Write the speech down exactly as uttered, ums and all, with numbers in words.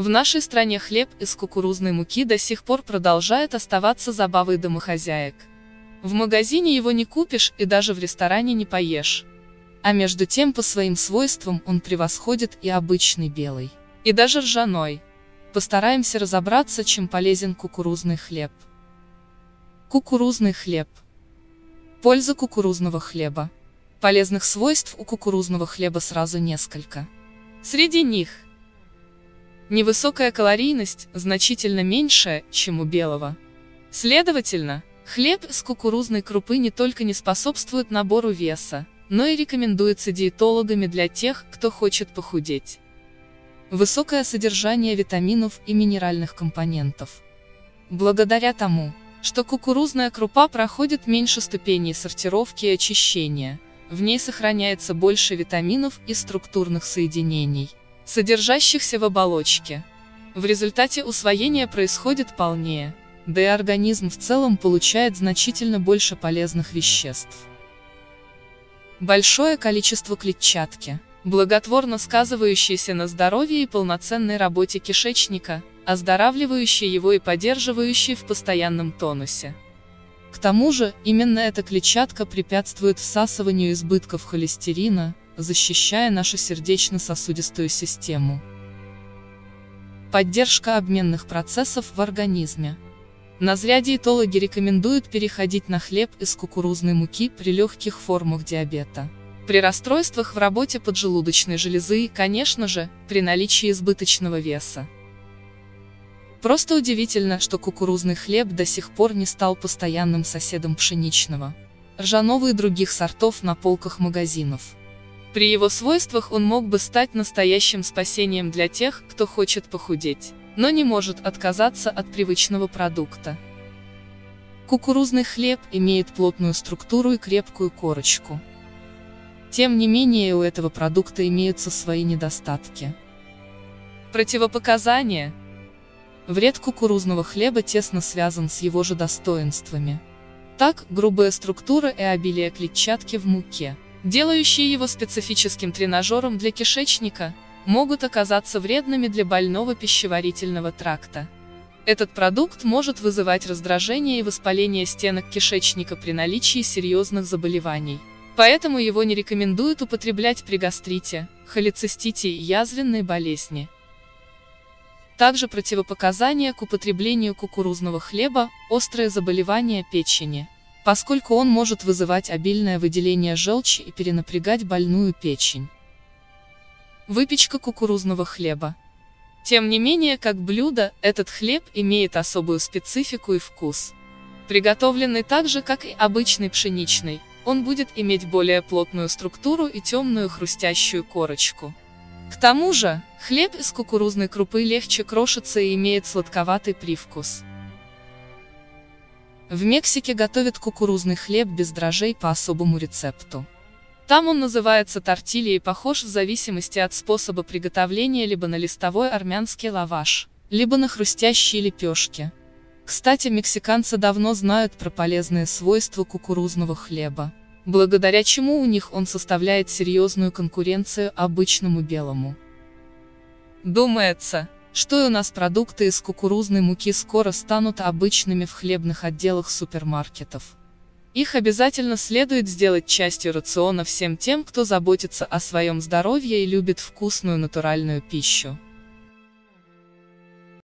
В нашей стране хлеб из кукурузной муки до сих пор продолжает оставаться забавой домохозяек. В магазине его не купишь и даже в ресторане не поешь. А между тем по своим свойствам он превосходит и обычный белый, и даже ржаной. Постараемся разобраться, чем полезен кукурузный хлеб. Кукурузный хлеб. Польза кукурузного хлеба. Полезных свойств у кукурузного хлеба сразу несколько. Среди них невысокая калорийность, значительно меньшая, чем у белого. Следовательно, хлеб из кукурузной крупы не только не способствует набору веса, но и рекомендуется диетологами для тех, кто хочет похудеть. Высокое содержание витаминов и минеральных компонентов. Благодаря тому, что кукурузная крупа проходит меньше ступеней сортировки и очищения, в ней сохраняется больше витаминов и структурных соединений, содержащихся в оболочке. В результате усвоение происходит полнее, да и организм в целом получает значительно больше полезных веществ. Большое количество клетчатки, благотворно сказывающееся на здоровье и полноценной работе кишечника, оздоравливающей его и поддерживающей в постоянном тонусе. К тому же, именно эта клетчатка препятствует всасыванию избытков холестерина, защищая нашу сердечно-сосудистую систему. Поддержка обменных процессов в организме. На зря диетологи рекомендуют переходить на хлеб из кукурузной муки при легких формах диабета, при расстройствах в работе поджелудочной железы и, конечно же, при наличии избыточного веса. Просто удивительно, что кукурузный хлеб до сих пор не стал постоянным соседом пшеничного, ржаного и других сортов на полках магазинов. При его свойствах он мог бы стать настоящим спасением для тех, кто хочет похудеть, но не может отказаться от привычного продукта. Кукурузный хлеб имеет плотную структуру и крепкую корочку. Тем не менее, у этого продукта имеются свои недостатки. Противопоказания. Вред кукурузного хлеба тесно связан с его же достоинствами. Так, грубая структура и обилие клетчатки в муке, делающие его специфическим тренажером для кишечника, могут оказаться вредными для больного пищеварительного тракта. Этот продукт может вызывать раздражение и воспаление стенок кишечника при наличии серьезных заболеваний. Поэтому его не рекомендуют употреблять при гастрите, холецистите и язвенной болезни. Также противопоказания к употреблению кукурузного хлеба – острые заболевания печени, поскольку он может вызывать обильное выделение желчи и перенапрягать больную печень. Выпечка кукурузного хлеба. Тем не менее, как блюдо, этот хлеб имеет особую специфику и вкус. Приготовленный так же, как и обычный пшеничный, он будет иметь более плотную структуру и темную хрустящую корочку. К тому же, хлеб из кукурузной крупы легче крошится и имеет сладковатый привкус. В Мексике готовят кукурузный хлеб без дрожжей по особому рецепту. Там он называется тортилья и похож в зависимости от способа приготовления либо на листовой армянский лаваш, либо на хрустящие лепешки. Кстати, мексиканцы давно знают про полезные свойства кукурузного хлеба, благодаря чему у них он составляет серьезную конкуренцию обычному белому. Думается, что и у нас продукты из кукурузной муки скоро станут обычными в хлебных отделах супермаркетов. Их обязательно следует сделать частью рациона всем тем, кто заботится о своем здоровье и любит вкусную натуральную пищу.